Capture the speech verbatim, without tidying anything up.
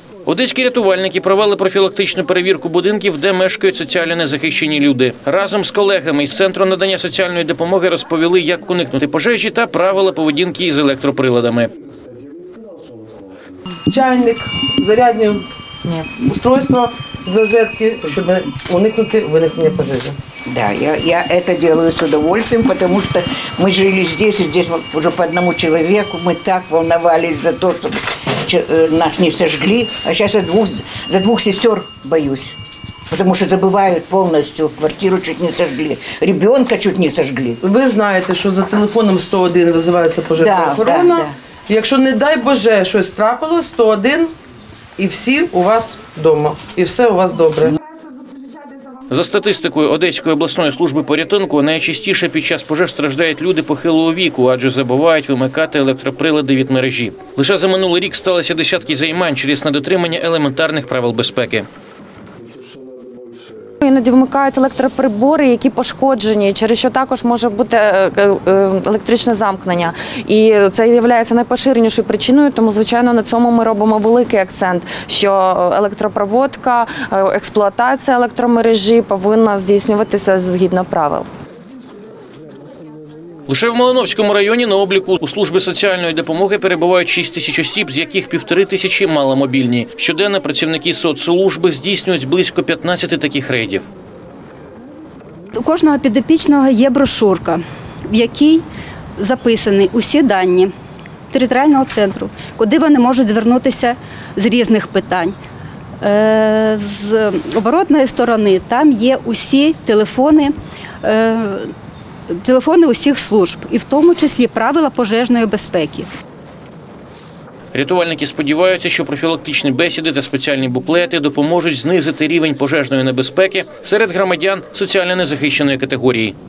Одеські рятувальники провели профілактичну перевірку будинків, де мешкають соціально незахищені люди. Разом з колегами із Центру надання соціальної допомоги розповіли, як уникнути пожежі та правила поведінки із електроприладами. Чайник, зарядні устройства з розетки, щоб уникнути виникнення пожежі. Да, я, я это делаю с удовольствием, потому что мы жили здесь, и здесь уже по одному человеку, мы так волновались за то, чтобы нас не сожгли, а сейчас за двух, за двух сестер боюсь, потому что забывают полностью, квартиру чуть не сожгли, ребенка чуть не сожгли. Ви знаєте, що за телефоном сто один визивається пожежна Да, охорона. да, да. Якщо, не дай Боже, щось трапилось, сто один і всі у вас вдома, і все у вас добре. За статистикою Одеської обласної служби порятунку, найчастіше під час пожеж страждають люди похилого віку, адже забувають вимикати електроприлади від мережі. Лише за минулий рік сталося десятки займань через недотримання елементарних правил безпеки. Іноді вмикають електроприбори, які пошкоджені, через що також може бути електричне замкнення. І це є найпоширенішою причиною, тому, звичайно, на цьому ми робимо великий акцент, що електропроводка, експлуатація електромережі повинна здійснюватися згідно правил. Лише в Малиновському районі на обліку у служби соціальної допомоги перебувають шість тисяч осіб, з яких півтори тисячі маломобільні. Щоденно працівники соцслужби здійснюють близько п'ятнадцяти таких рейдів. У кожного підопічного є брошурка, в якій записані усі дані територіального центру, куди вони можуть звернутися з різних питань. З оборотної сторони там є усі телефони, телефони усіх служб, і в тому числі правила пожежної безпеки. Рятувальники сподіваються, що профілактичні бесіди та спеціальні буклети допоможуть знизити рівень пожежної небезпеки серед громадян соціально незахищеної категорії.